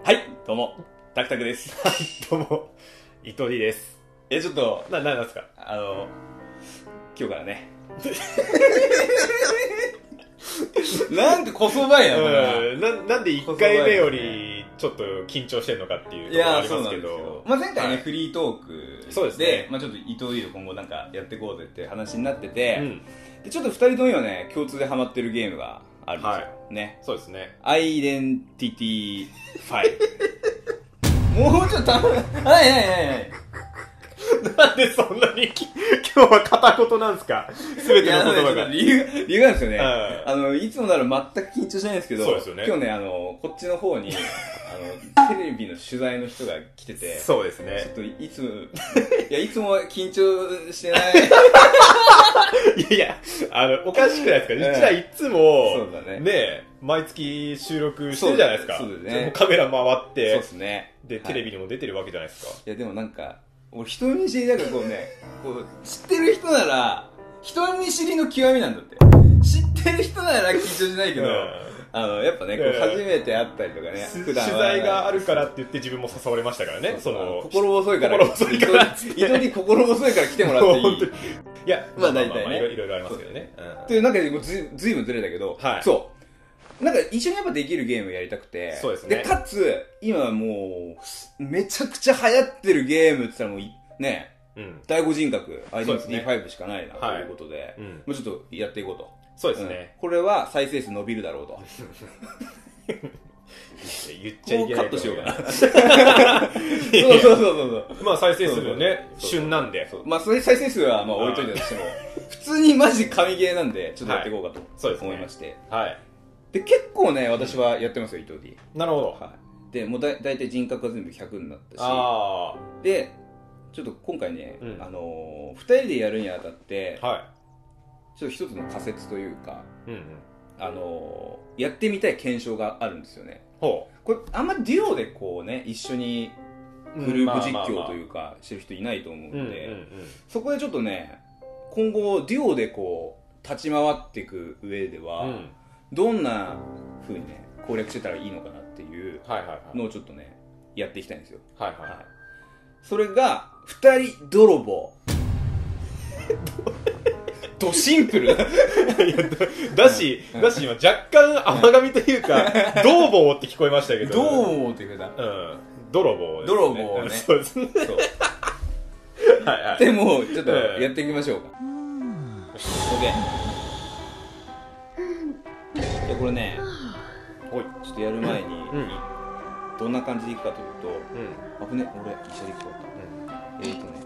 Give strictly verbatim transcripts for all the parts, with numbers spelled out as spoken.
はい、どうも、タクタクです。 はい、どうも、伊藤 D です。 え、ちょっと、 な、なんですか？ あの、今日からね。なんでこそばいな、これ。 な、なんでいっかいめよりちょっと緊張してんのかっていうところありますけど。 まあ前回ね、 はい、 フリートークで、 そうですね、 まあちょっと伊藤 D で今後なんかやっていこうぜって話になってて、 うん、 でちょっとふたりとも今ね、共通でハマってるゲームがあるんですよ。 はい、 ね。 そうですね。 アイデンティティファイブ。もうちょっと、はいはいはいはい。 なんでそんなに今日は片言なんですか？すべての言葉が。 理由、理由なんですよね。 あの、いつもなら全く緊張しないんですけど、 そうですよね、 今日ね、あの、こっちの方に、あの、テレビの取材の人が来てて、 そうですね。 ちょっといつも、いや、いつもは緊張してない。 いやいや、あの、おかしくないですか？うちらいつも、 そうだね。 ね、毎月収録してるじゃないですか。 そうですね。 カメラ回って、 そうですね。 で、テレビにも出てるわけじゃないですか。 いや、でもなんか、俺人見知りだからこうね、こう知ってる人なら人見知りの極みなんだって。知ってる人なら緊張しないけど、うん、あのやっぱね、こう初めて会ったりとかね、 普段取材があるからって言って自分も誘われましたからね。 そうそう、 その心細いから、 心細いから、 伊藤に心細いから来てもらっていい。 いや、 まあ大体ね、 いろいろありますけどね。 っていう中でもうずずいぶんずれたけど、 はい、 そう。なんか一緒にやっぱできるゲームやりたくて、 そうですね。 でかつ今もうめちゃくちゃ流行ってるゲームって言ったらもうね。うん、第五人格、アイデンティティファイブしかないなということで、はい、うん、もうちょっとやっていこうと。 そうですね。 うん、これは再生数伸びるだろうと。 言っちゃいけない。 カットしようかな。そうそうそうそう。 まあ再生数もね、旬なんで。 まあそれ再生数はまあ置いといたとしても、普通にマジ神ゲーなんで、ちょっとやっていこうかと思いまして。 はい。 で、結構ね、私はやってますよ、伊藤 D。 なるほど。 はい。で、もうだいたい人格が全部ひゃくになったし、あで、ちょっと今回ね、うん、あのー、ふたりでやるにあたって、はい、ちょっと一つの仮説というか、うんうん、あのー、やってみたい検証があるんですよね。ほう。これあんまデュオでこうね、一緒にグループ実況というかしてる人いないと思うんで、そこでちょっとね、今後デュオでこう立ち回っていく上では、うん、どんな風にね攻略してたらいいのかなっていうのをちょっとねやっていきたいんですよ。はいはいはい。それが二人泥棒。ドシンプルだし、だし今若干甘噛みというか、泥棒って聞こえましたけど。 泥棒って言うかな。うん。泥棒ですね。 泥棒ね。 そうですね。そう。 はいはい。でも、ちょっとやっていきましょうか。オッケー。で、これね、ちょっとやる前に、どんな感じでいくかというと、あぶね、俺、一緒でいくと。えーとね、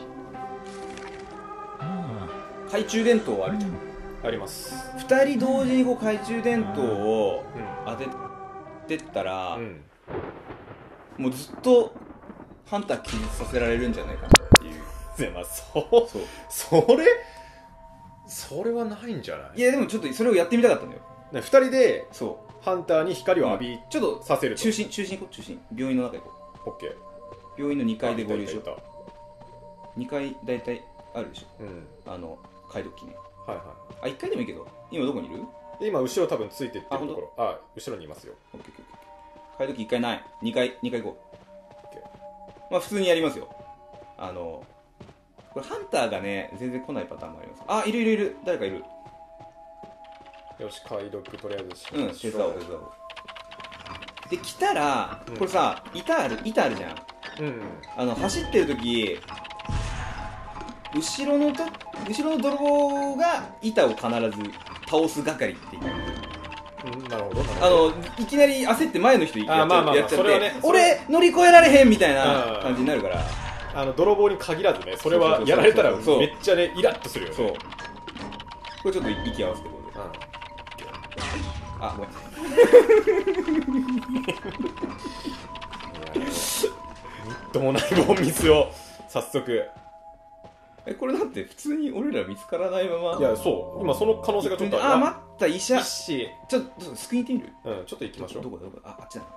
懐中電灯あるじゃん。 あります。 二人同時にこう懐中電灯を当ててったら、もうずっとハンター気絶させられるんじゃないかなっていう。 でまあそうそうそれそれはないんじゃない？ いやでもちょっとそれをやってみたかったんだよ。 二人でそうハンターに光を浴び、 ちょっとさせると。 中心中心行こう中心。病院の中行こう。 オッケー。 病院のにかいで合流しよう。にかいだいたいあるでしょ。うん。あの解読機ね。はいはい。あ、いっかいでもいいけど、今どこにいる？ 今後ろ多分ついてってるところ。あ、後ろにいますよ。 オッケーオッケー。解読機いっかいない。にかい、にかい行こう。オッケー。まあ普通にやりますよ。あの、これハンターがね、全然来ないパターンもあります。あ、いるいるいる。誰かいる。 よし、解読とりあえずしうん、手伝おう手伝おう。で、来たら、これさ、板ある、板あるじゃん。うん。あの、走ってるとき、後ろのと後ろの泥棒が板を必ず倒す係っていう、 うん、なるほどあのいきなり焦って前の人やっちゃって、まあまあまあ、それはね、俺乗り越えられへんみたいな感じになるから、 あの泥棒に限らずね、それはやられたらめっちゃねイラッとするよね。そう、 これちょっと息合わせてこうで、うん、あ、ごめんみっともないボンミスを早速。 え、これだって普通に俺ら見つからないまま。 いや、そう、今その可能性がちょっとある。 あ、待った、医者。 医師。 ちょっとスクリーン行ってみる？うん、ちょっと行きましょう。 どこだどこだ。あ、あっちだ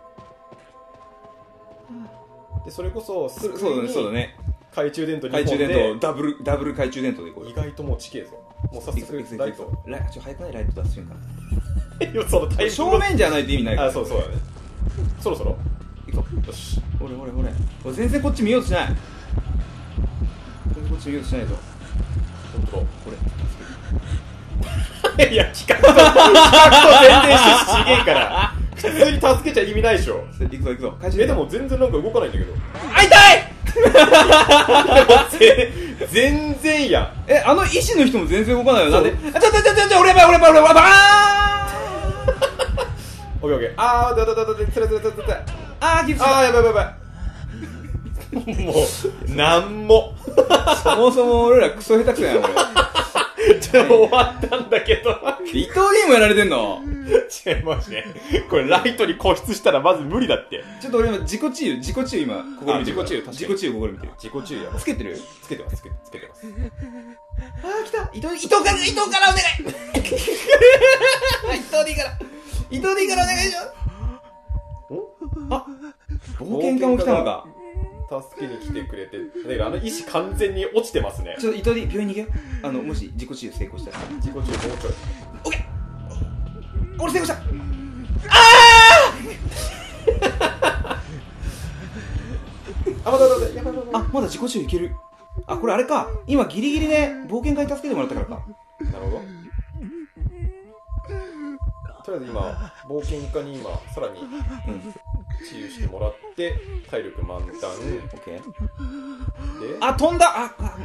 な。で、それこそそうだね、そうだね。 懐中電灯に懐中電灯ダブルダブル懐中電灯でこう。 意外ともう地形ぞ。もう早速ライト。 ライト、ちょ早くないライト出す瞬間。 いや、そのタイ正面じゃないと意味ないから。 あ、そうそうだね。そろそろ。 よし、 ほれほれほれ、全然こっち見ようとしない。全然こっち見ようとしないぞ。 ほんとだ、これいや、企画と企画と全然趣旨ちげえから普通に助けちゃ意味ないでしょ。 行くぞ行くぞ。 え、でも全然なんか動かないんだけど。 あ、痛い全然やん。 え、あの医師の人も全然動かないよ。なんで？あ、ちょちょちょちょ、俺やばい俺やばい俺やばい。あーオッケーオッケー。あーだだだだだつらつらつらつら。 あー、きつい。 あーやばいやばいやばい。もうなんもそもそも俺らクソ下手くそやん俺。 じゃあ終わったんだけど伊藤にもやられてんの？ 違いますね。これライトに固執したらまず無理だって。 ちょっと俺今自己治癒自己治癒今ここで見てる。 自己治癒自己治癒ここで見てる。 自己治癒やつけてる？ つけてますつけつけてます。 あー来た。伊藤伊藤から伊藤からお願い。伊藤でいいから伊藤でいいからお願いします。あ、冒険家も来たのか。 助けに来てくれて、ね、あの医師完全に落ちてますね。 ちょっと伊藤で病院に行けよ。あのもし自己治癒成功したら。 自己治癒もうちょい。 オッケー。俺成功した。ああ。あ、まだまだやばいやばいやばい。 あ、まだ自己治癒いける。あ、これあれか。今ギリギリね冒険家に助けてもらったからか。 なるほど。とりあえず今冒険家に今さらに治癒してもらって体力満タン。オッケー。で、 あ、飛んだ。あ、あ、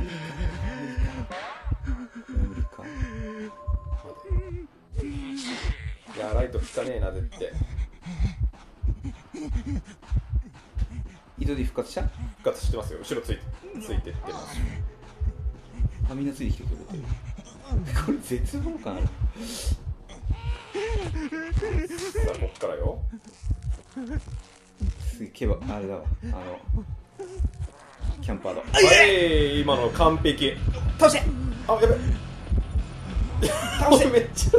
無理か。 いやライト効かねえな絶対。 伊藤で復活した？ 復活してますよ。後ろついてついてってます。 あ、みんなついてきてくれてる。これ絶望感ある。 さあこっからよ。 すげえケバあれだわ。あのキャンパーだ。 はい、今の完璧。 倒して。 あ、やべ。 倒して。 めっちゃ。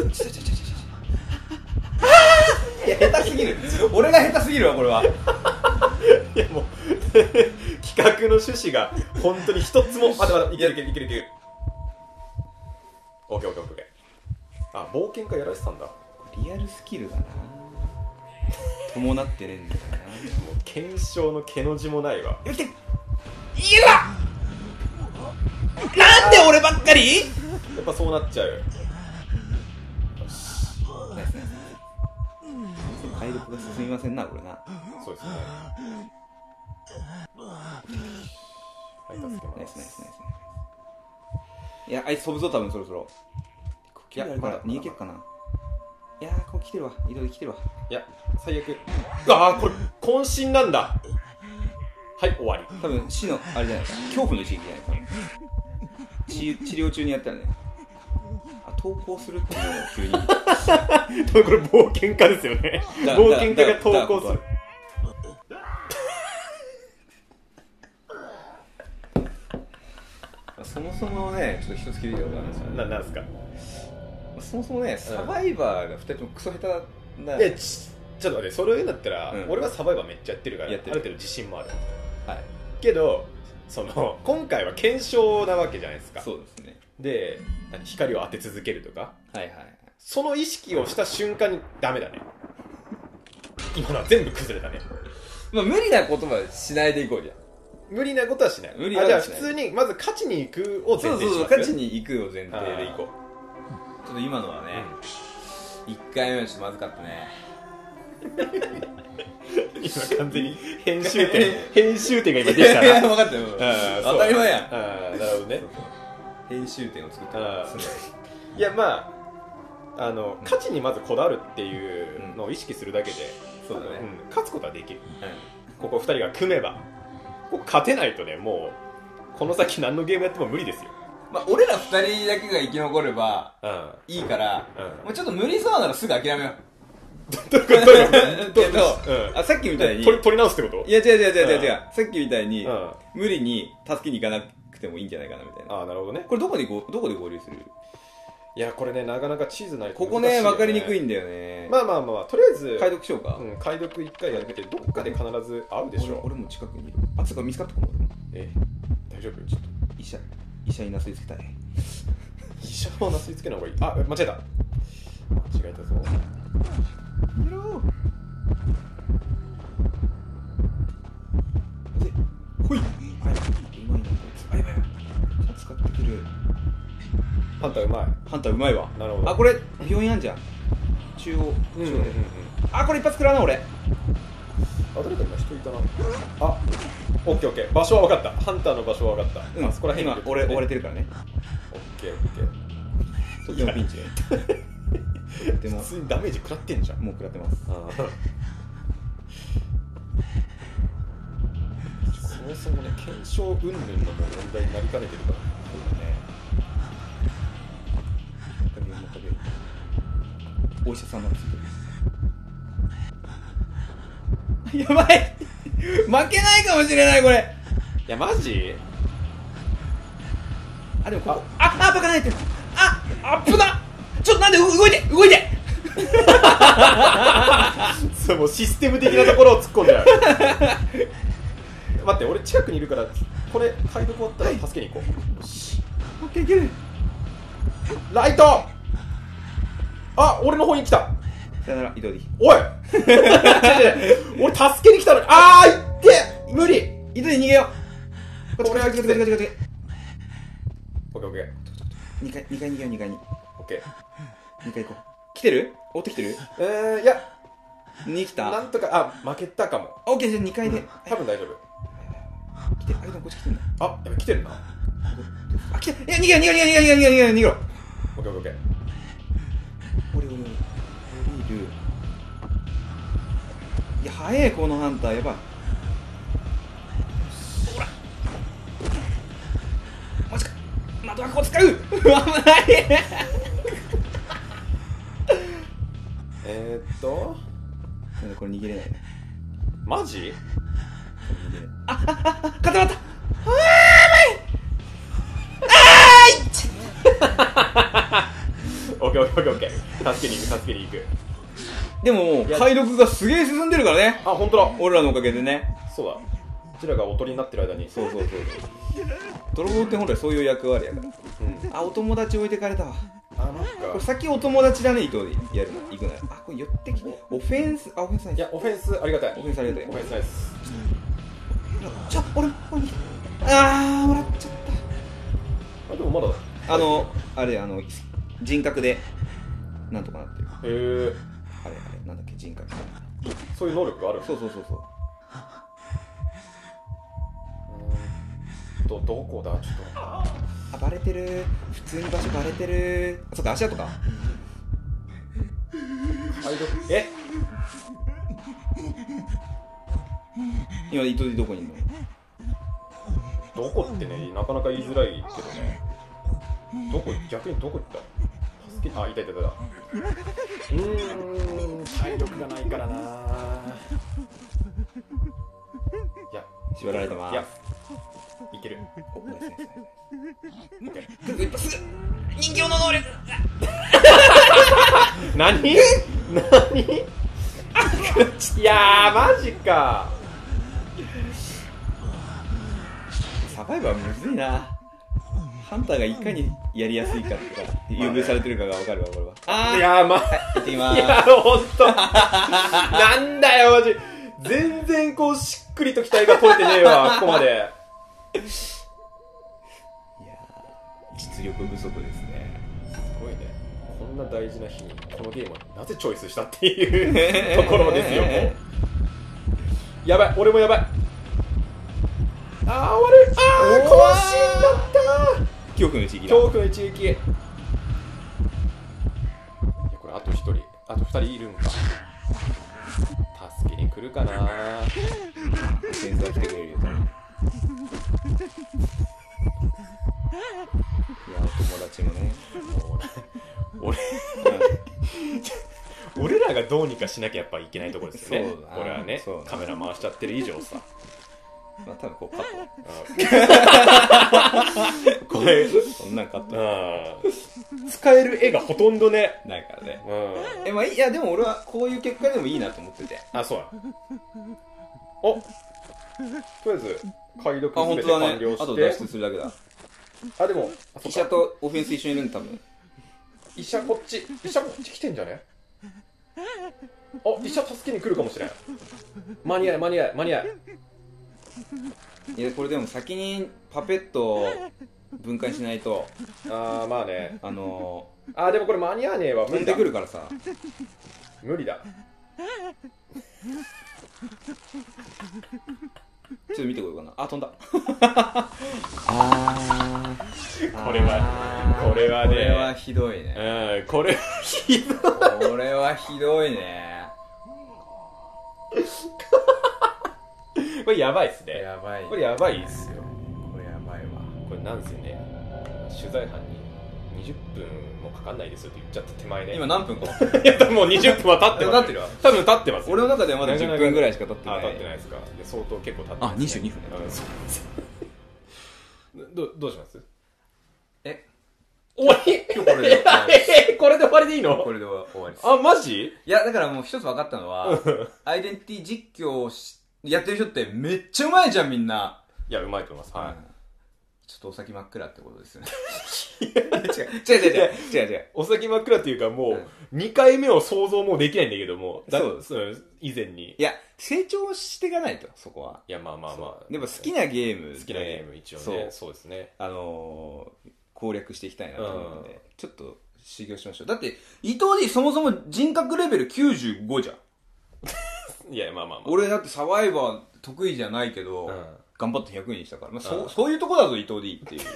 いや下手すぎる。俺が下手すぎるわこれは。 いやもう企画の趣旨が本当に一つも。あ、でもいけるいけるいけるいける。オッケーオッケーオッケー。あ、冒険家やらせたんだ。 リアルスキルだな。伴ってねえんだよな。 もう検証の毛の字もないわ。 よきて。いやわ。なんで俺ばっかり？ やっぱそうなっちゃうよ。 ナイスナイス。体力が進みませんなこれな。 そうですね。はい、助けます。ナイスナイスナイスナイス。いや、あいつ飛ぶぞ多分そろそろ。いや、まだ逃げけっかな。いやー、ここ来てるわ。移動で来てるわ。 いや、最悪。ああ、これ渾身なんだ。はい、終わり。 多分死のあれじゃないか。恐怖の一撃じゃないか。治治療中にやったらね。あ、投稿するっていうのを急に。 これ冒険家ですよね。冒険家が投稿する。 そもそもね、ちょっと一つ聞いてることあるんですよ。 な、なんすか。 そもそもね、サバイバーがふたりともクソ下手だな。 いや、ち、ちょっと待って、それを言うんだったら、うん、俺はサバイバーめっちゃやってるから、ある程度自信もある。 はい。 けど、その、今回は検証なわけじゃないですか。 そうですね。 で、光を当て続けるとか。 はいはい。 その意識をした瞬間にダメだね。今のは全部崩れたね。 まあ無理なことはしないでいこうじゃん。 無理なことはしない。 無理はしない。 あ、じゃあ普通にまず勝ちに行くを前提にします。 そうそうそう、勝ちに行くを前提で行こう。ちょっと今のはね、いっかいめはちょっとまずかったね。 今完全に編集点編集点が今できたな。 分かったよ。当たり前やん。 ああ、なるほどね。 編集点を作った。 いや、まああの勝ちにまずこだわるっていうのを意識するだけで、 そうだね。 勝つことはできる。ここふたりが組めば、ここ勝てないとね、もうこの先何のゲームやっても無理ですよ。 まあ俺らふたりだけが生き残ればいいから、もうちょっと無理そうならすぐ諦めよう。 どういうこと？ けど、あ、さっきみたいに取り直すってこと？ いや違う違う違う違う違う、さっきみたいに無理に助けに行かなくてもいいんじゃないかなみたいな。 ああ、なるほどね。 これどこでどこで合流する？ いや、これね、なかなか地図ないとここね、分かりにくいんだよね。 まあまあまあ、とりあえず解読しようか。 うん、解読一回やってて、どっかで必ず会うでしょう。 俺も近くにいる。あ、つうか見つかったかも。 え、大丈夫？ちょっと医者医者になすりつけたい。 医者をなすりつけない方がいい。あ、間違えた。間違えたぞ。 ンターうまい。 ハンターうまいわ。 なるほど。 あ、これ病院あんじゃん。中央、中央で、うんうんうん、あ、これ一発食らうな俺。あ、 誰か今人いたな。あ、オッケーオッケー。場所は分かった。ハンターの場所は分かった。うん、あそこら辺今俺追われてるからね。 オッケーオッケー。 とってもピンチね。 でも普通にダメージ食らってんじゃん。 もう食らってます。あそもそもね、検証云々の問題になりかねてるから。そうだね。 お医者さんなんですけど。やばい負けないかもしれないこれ。 いやマジ？ あ、でもここ、あ、あ、あ、バカないってる。あ、あっぶな。ちょっとなんで動いて動いてそう、もうシステム的なところを突っ込んじゃう。待って、俺近くにいるからこれ解読終わったら助けに行こう。よし、 オッケーいける。 ライト。あ、俺の方に来た。 さよなら、移動でいい。 おい俺助けに来たのに。あー、いって無理。 移動で逃げよう。 これはきつい。オッケーオッケー。 にかい、にかい逃げよう、にかいに。 オッケー。にかい行こう。来てる？追ってきてる？ えー、いや。 に来た。 なんとか、あ、負けたかも。 オッケー、じゃあにかいで。うん、 多分大丈夫。 来て、あ、でもこっち来てんだ。 あ、やべ、来てるな。 あ、来て、いや、逃げろ、逃げろ、逃げろ、逃げろ、逃げろ、逃げろ、逃げろ。 オッケーオッケー。 降りる、降りる。いや、早い、このハンター、やばい。ほら。マジか。窓枠を使う。危ない。 えーっと。 これ逃げれないね。 マジ？ あ、あ、あ、固まった。あー、やばい。あーい。 オッケーオッケーオッケー。助けに行く、助けに行く。 でももう解読がすげえ進んでるからね。 あ、本当だ。 俺らのおかげでね。 そうだ。うちらがおとりになってる間に。 そうそうそう。泥棒って本来そういう役割やから。うん、あ、お友達置いてかれたわ。 あ、なんかこれ先お友達だね、伊藤でやるの。行くなら。あ、これ寄ってきて。オフェンス、あ、オフェンスない。 いや、オフェンスありがたい。 オフェンスありがたい。 オフェンスないです。 ちょ、俺、俺、あー、もらっちゃった。 あ、でもまだ。 あの、あれ、あの、人格で、なんとかなってる。 へえ。 あれ、あれ、なんだっけ、人格。 そういう能力がある。 そうそうそうそう。 ど、どこだ、ちょっと。 あ、バレてる。普通に場所バレてる。あ、そっか、足跡か。 え？ 今、伊藤でどこにいるの？ どこってね、なかなか言いづらいけどね。どこ、逆にどこ行った？助け、あ、いたいたいた。うーん、体力がないからな。いや、 縛られてます。 いや、いける。 お、ナイスナイスナイス。グッグッすぐ人形の能力。 何？何？いやー、マジか。 サバイバーむずいな。ハンターがいかにやりやすいかとか優遇されてるかが分かるわ、これは。 あー、いやー、まあ、 行ってきまーす。 いや、ほんとなんだよ、マジ。全然こうしっくりと期待が取れてねえわ、ここまで。いやー、実力不足ですね。 すごいね。こんな大事な日にこのゲームをなぜチョイスしたっていうところですよ、もう。やばい、俺もやばい。あー、悪い。あー、このシーンだったー。 恐怖の一撃だ。 恐怖の一撃。いや、これあと一人、あと二人いるんか。助けに来るかな。 センサー来てくれるよ。いや、お友達もね。 俺俺らがどうにかしなきゃやっぱいけないところですよね。これはね、カメラ回しちゃってる以上さ。 まあ多分こうカット。これそんなんカット。 使える絵がほとんどねないからね。 うん。 え、まあいや、でも俺はこういう結果でもいいなと思ってて。 あ、そうだ。お、とりあえず解読すべて完了して、 あと脱出するだけだ。 あ、でも医者とオフェンス一緒にいるんだ多分。医者こっち、医者こっち来てんじゃね？あ、医者助けに来るかもしれん。間に合い間に合い間に合い。 いや、これでも先にパペット分解しないと。 ああまあね、 あのー、あーでもこれ間に合わねえわ。 飛んでくるからさ、 無理だ。 ちょっと見てこようかな。あ、飛んだ。あーこれはこれはね、 これはひどいね。 うん、これはひどい。 これはひどいね。 これやばいっすね。 やばい、ね、 これやばいっすよ。 これやばいわ。 これなんですよね、取材班ににじゅっぷんもかかんないですよって言っちゃった手前ね。 今何分かいやもうにじゅっぷんは経ってます。 経ってるわ。 多分経ってます。 俺の中ではまだじゅっぷんぐらいしか経ってない。 あ、経ってないですか。で相当結構経ってます、ね。 あ、にじゅうにふんね。 うん、そうですど, どうします？ え終わり？今日これで終わり。これで終わりでいいの？ これで終わりです。 あ、マジ？ いや、だからもう一つ分かったのは、アイデンティティ実況をしやってる人ってめっちゃうまいじゃん、みんな。 いや、うまいと思います。はい。 ちょっとお先真っ暗ってことですよね。違う、違う違う違う、違う違う。 お先真っ暗っていうかもう、にかいめを想像もうできないんだけども、 そう、 そう、以前に。 いや、成長していかないと、そこは。 いや、まあまあまあ。 でも好きなゲーム。 好きなゲーム一応ね。そうですね。 あのー、攻略していきたいなと思うので、ちょっと修行しましょう。だって、伊藤 D そもそも人格レベルきゅうじゅうごじゃん。 いや、まあまあまあ。 俺だってサバイバー得意じゃないけど、うん、頑張ってひゃくにしたから、まあ、そ, そういうとこだぞ伊藤 D っていう。違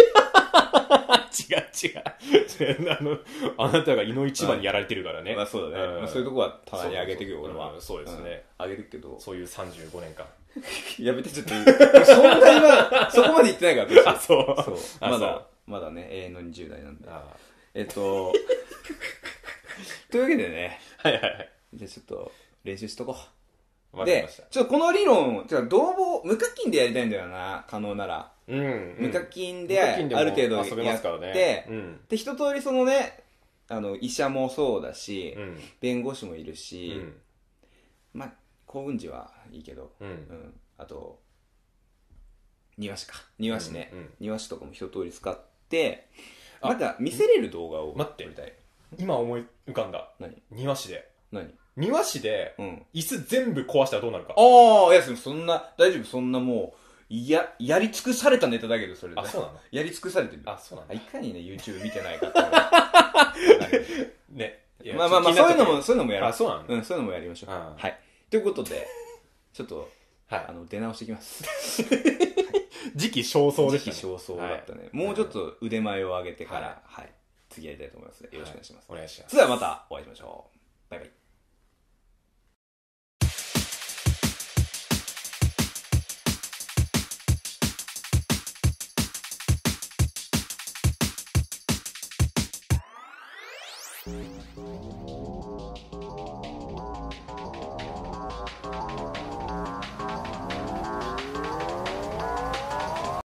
う違う。あの、あなたが胃の一番にやられてるからね。 まあそうだね。うんまあ、そういうとこはたまに上げてくよ、俺は、 うん。そうですね。 上げるけど。 そういうさんじゅうごねんかん。 やめて、ちょっと。そんな今、そこまで言ってないから、 私。あ、そう。 そう。まだ、まだね、永遠のにじゅう代なんで。あえっと、というわけでね。 はいはいはい。 じゃあちょっと、練習しとこう。 で、ちょっとこの理論、ちょっと同房、無課金でやりたいんだよな、可能なら。 うん、うん。 無課金である程度やって、ねうん、で、一通りそのね、あの、医者もそうだし、うん、弁護士もいるし、うん、まあ、幸運寺はいいけど、うんうん、あと、庭師か。庭師ね、うんうん。庭師とかも一通り使って、また見せれる動画を待ってみたい。今思い浮かんだ。 何？ 庭師で。 何？ 庭師で、うん、椅子全部壊したらどうなるか。 ああ、いや、そんな、大丈夫、そんなもう、や、やり尽くされたネタだけど、それで。 あ、そうなの？ やり尽くされてる。 あ、そうなの？ いかにね、YouTube 見てないかってね。まあまあまあ、そういうのも、そういうのもやろう。 あ、そうなの？ うん、そういうのもやりましょう。はい。ということで、ちょっと、はい、あの、出直してきます。 時期尚早でしたね。 時期尚早だったね。もうちょっと腕前を上げてから、はい。次やりたいと思いますので、よろしくお願いします。 お願いします。 それではまたお会いしましょう。バイバイ。Thank you.